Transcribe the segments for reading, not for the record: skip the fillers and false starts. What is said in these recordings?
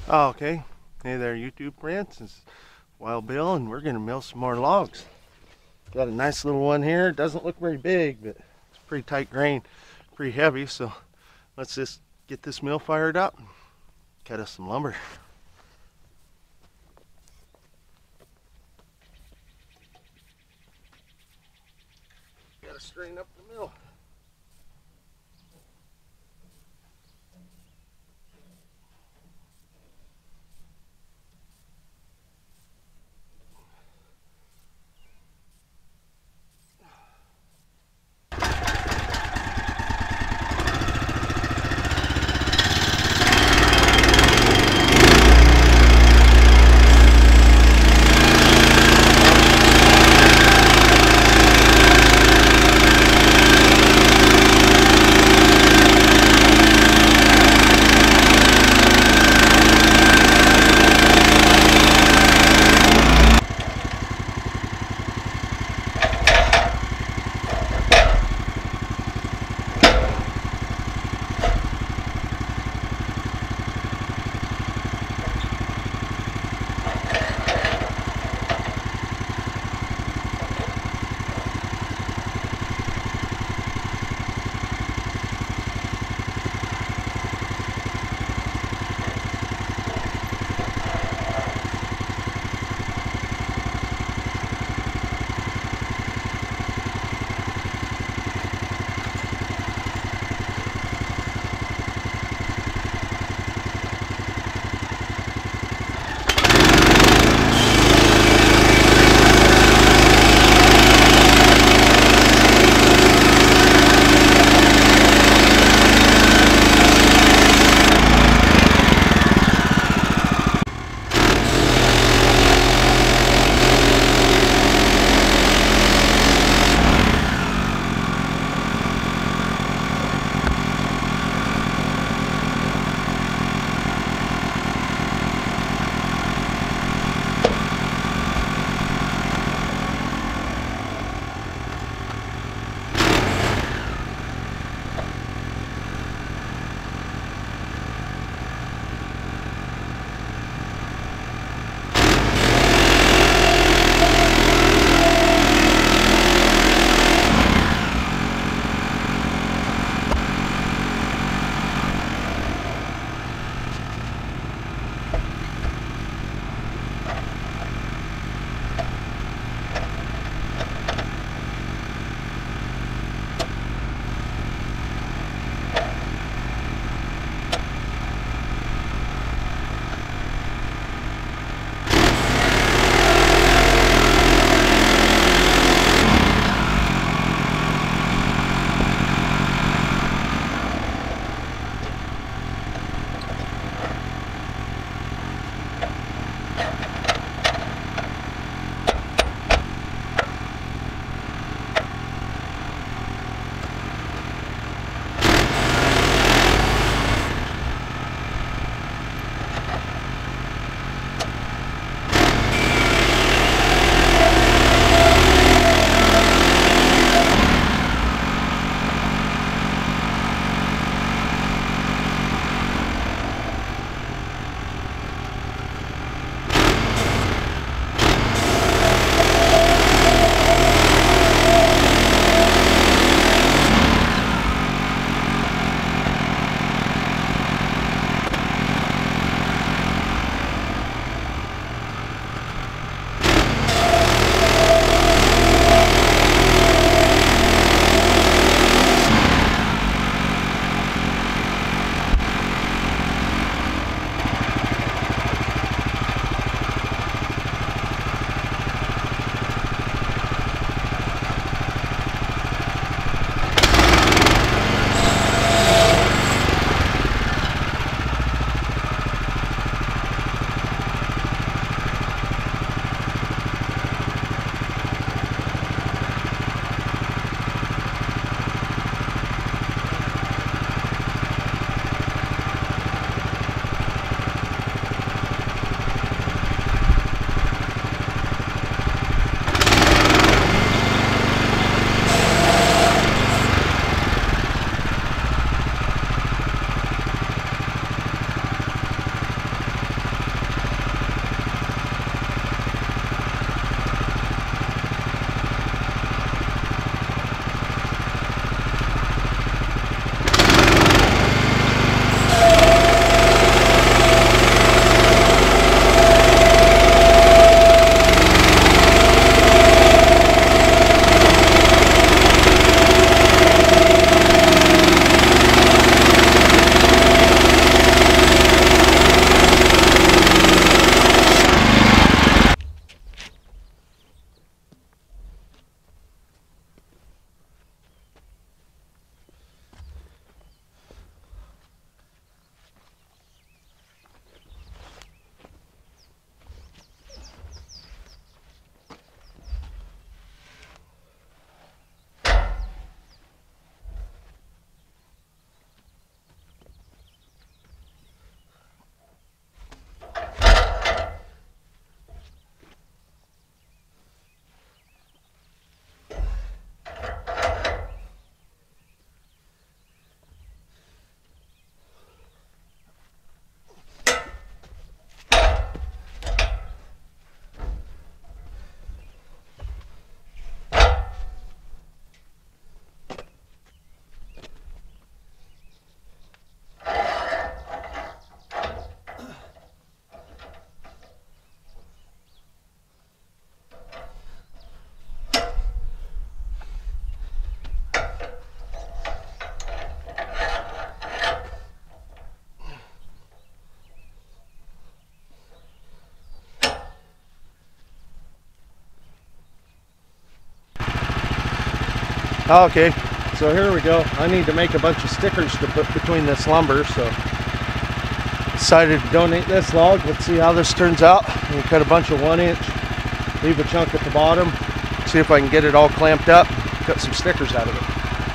Oh, okay. Hey there, YouTube friends. It's Wild Bill, and we're gonna mill some more logs. Got a nice little one here. It doesn't look very big, but it's pretty tight grain, pretty heavy. So let's just get this mill fired up and cut us some lumber. Gotta straighten up the mill. Okay, so here we go. I need to make a bunch of stickers to put between this lumber, so decided to donate this log. Let's see how this turns out. I'm gonna cut a bunch of 1 inch, leave a chunk at the bottom, see if I can get it all clamped up, cut some stickers out of it.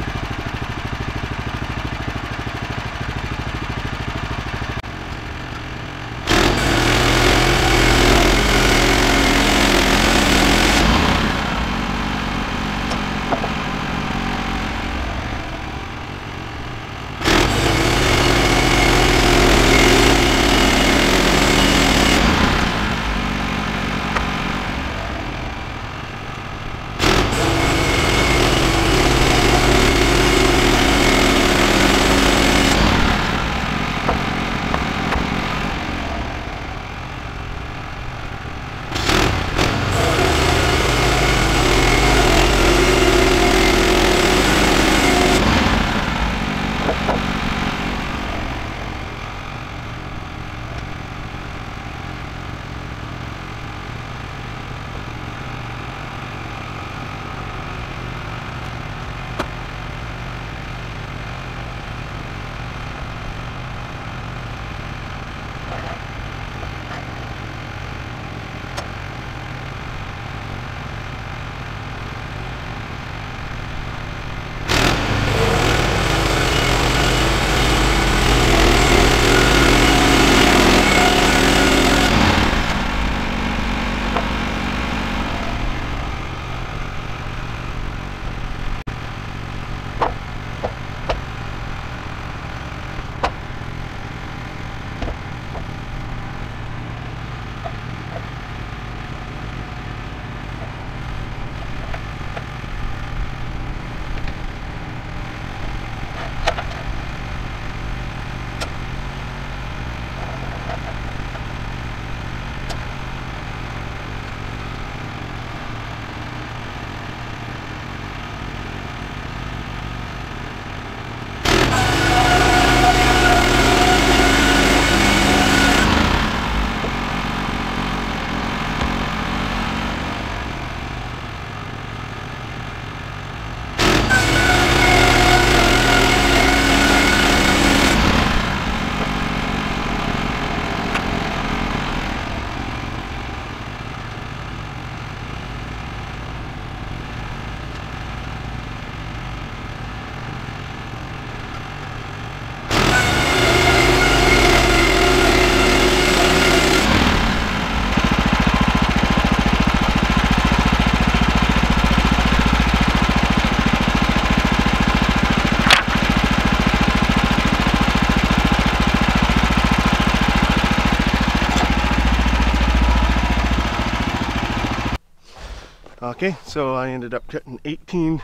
Okay, so I ended up cutting 18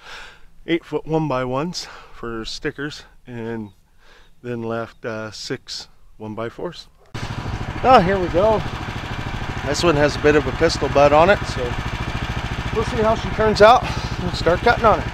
8-foot 1x1s for stickers, and then left 6 1x4s. Oh, here we go. This one has a bit of a pistol butt on it, so we'll see how she turns out and start cutting on it.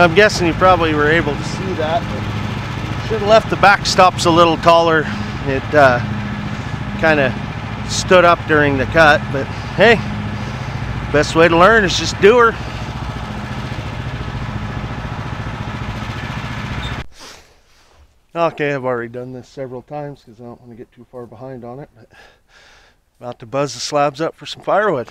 I'm guessing you probably were able to see that. Should have left the back stops a little taller. It kind of stood up during the cut, but hey, best way to learn is just do her. Okay, I've already done this several times because I don't want to get too far behind on it, but about to buzz the slabs up for some firewood.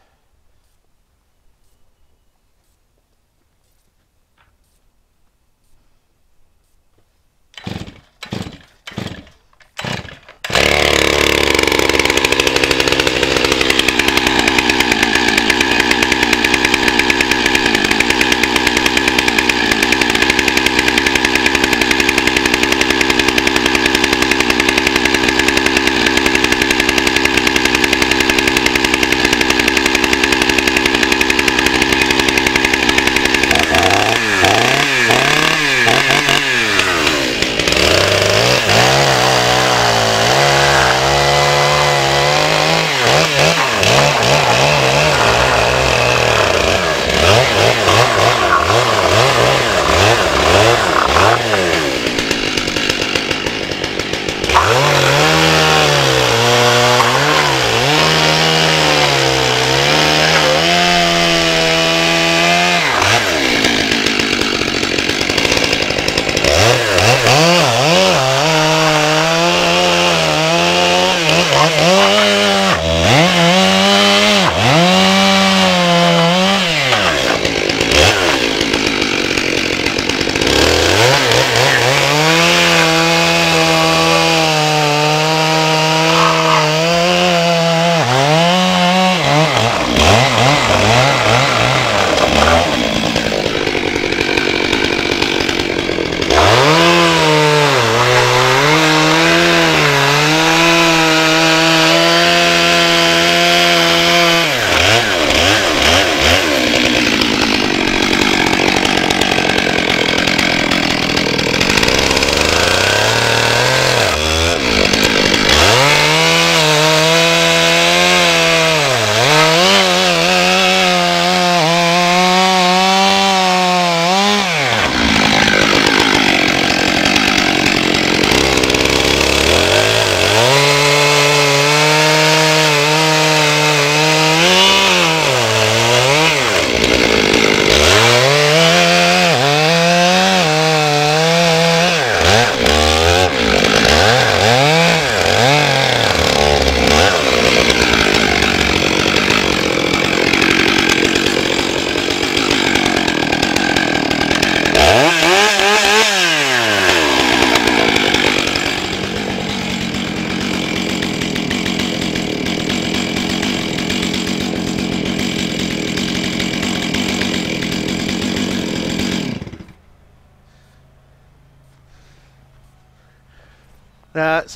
That's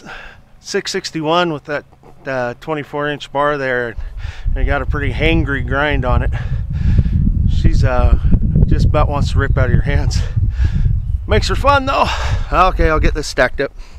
661 with that 24-inch bar there, and it got a pretty hangry grind on it. She's just about wants to rip out of your hands. Makes her fun though. Okay, I'll get this stacked up.